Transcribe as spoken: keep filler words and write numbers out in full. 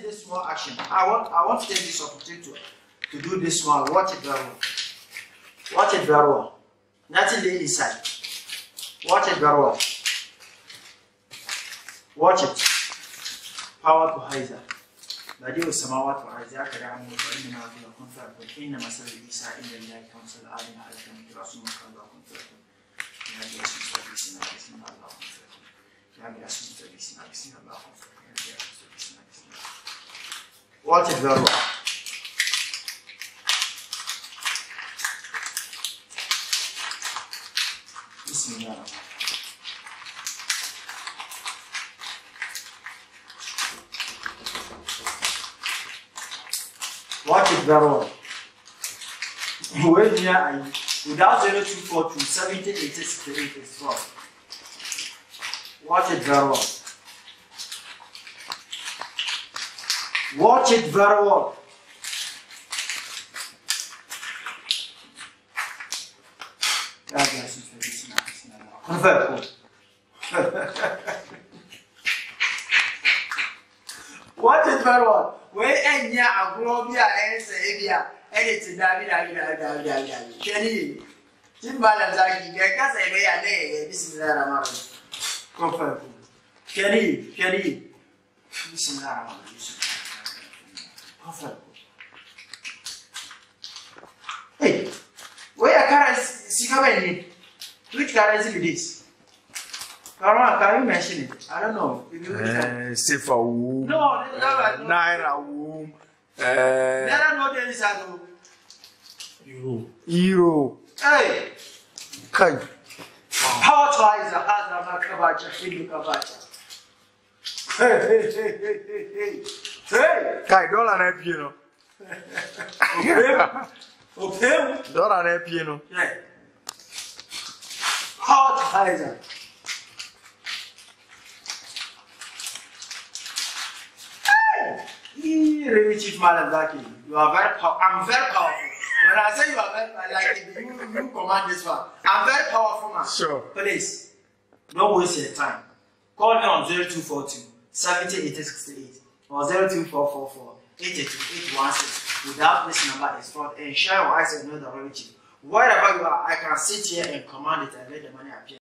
this small action. I want I want to take this opportunity to, to do this small. Watch it very well. Watch it very well. Nothing lay inside. Watch it very well. Watch it. Power to Heiser. Badi was Samawat for Isaac Ramu for in our confirm, but in the Master Lisa in the Light Council, I am Alchem Rasum Kanda confirm. Navigations for this and this in Allah. Navigations for this and this in Allah. Watch it very well. Bismillah. Watch it very well. Where here are you? Without zero two four two seventy eighty sixty eight is wrong. Watch it very well. Watch it very well. Confirm. Watch it very well. Where any a globia and say, edited David, David, David, David. Kenny, Jim Mallam Zaaki, because I may a name, this is Lara. Confirm. Kenny, Kenny, this is Lara. Confirm. Hey, where can I see? Which currency is this? Can you mention it? I don't know. Uh, Sifa womb. No, no, no. Naira womb. Naira no there is a Euro. Euro. Hey. Kai. How twice a hard of a kabacha, Philip Kabacha. Hey, hey, hey, hey, hey, hey. Kai, dollar and piano. Okay. Dollar and piano. Yeah. Hot Heiser. Hey! Really, Chief Mallam Zaaki. You are very powerful. I'm very powerful. When I say you are very powerful, like you, you command this one. I'm very powerful, man. Sure. Please, don't waste your time. Call me on zero two four two seventy eighty sixty-eight or zero two four four four eight eight two eight one six. Without this number is fraud and share your eyes and know the relative. Wherever you are, I can sit here and command it and let the money appear.